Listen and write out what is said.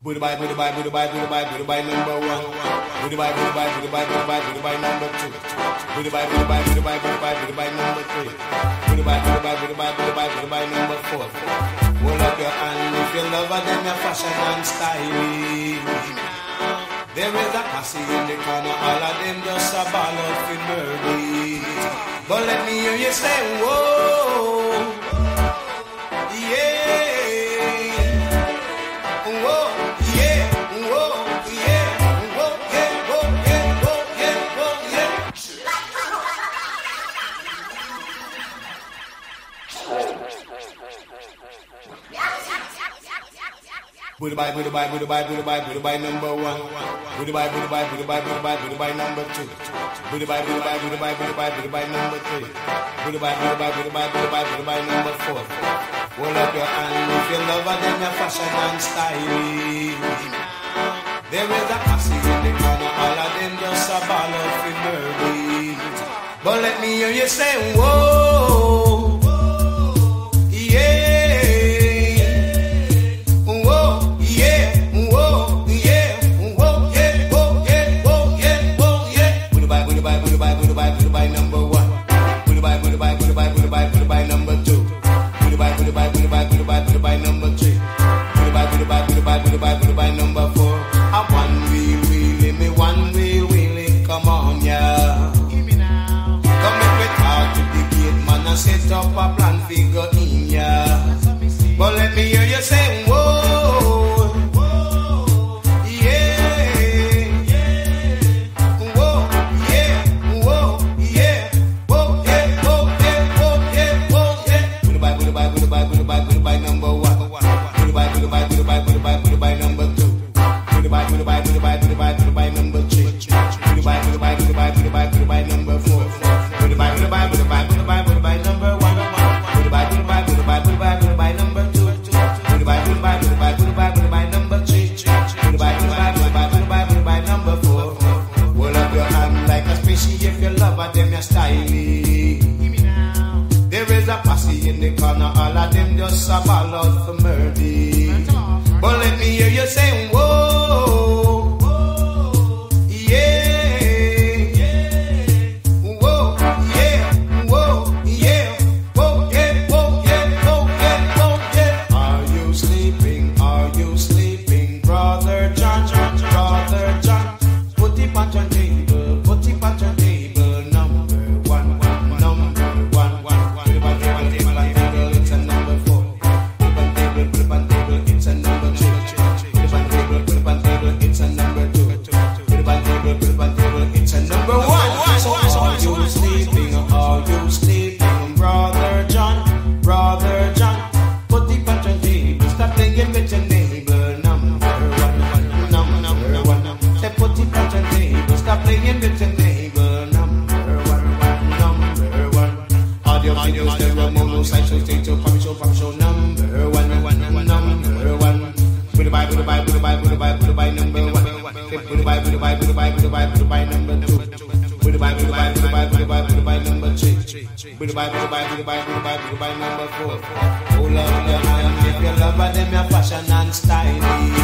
Goodbye number one. Goodbye number two. Goodbye number three. Goodbye number four. Hold up your hand if you love them, your fashion and styling. There is a posse in the corner, all of them just a ball out for murder. But let me hear you say, whoa, yeah. Goodbye number one. Goodbye number two. Goodbye number three. Goodbye number four. Hold up your hand if you love them, your fashion and styling. There is a posse in the corner, all of them just a ball out for murder. But let me hear you say, whoa, yeah. Goodbye number one. Goodbye number two. Goodbye number three. Goodbye number four. One wheel, come on, yeah. Give me now. Come make me talk to the gate man and set up a plan figure in, yeah. But let me hear you say, whoa. Goodbye number one. Goodbye number two. Goodbye number three. Goodbye number four. Goodbye number one. Goodbye number two. Goodbye number three. Goodbye number four. Hold up your hand like a spaceship if you love them, you're stylish. There is a posse in the corner, all of them just a ball out for murder. But let me hear you say, whoa, yeah, whoa, yeah, whoa, yeah, whoa, yeah, whoa, yeah, whoa, yeah. Are you sleeping, brother John? Put it on your table, number one. It's a number four. It's a number two. It's a number two. It's a number one. So are you sleeping, brother John? Put the punch on table. Stop playing with your neighbor. Number one. Say put the punch on table. Stop playing with your neighbor. Number one. Audio videos, stereo, mono, slideshow, stage show, pop show. Number one. Goodbye number one. Goodbye number two. Goodbye number three. Goodbye number four. Oh Lord, if you love them, your fashion and styling.